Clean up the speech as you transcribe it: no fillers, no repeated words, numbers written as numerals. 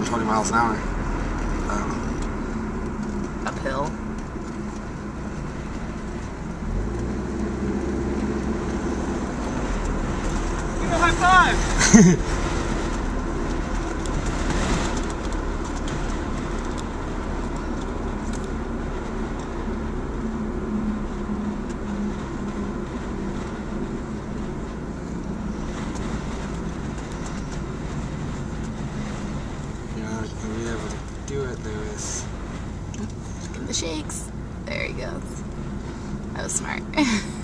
20 miles an hour. Uphill. Give me a high five! You're not gonna be able to do it, Lewis. Give him the shakes. There he goes. That was smart.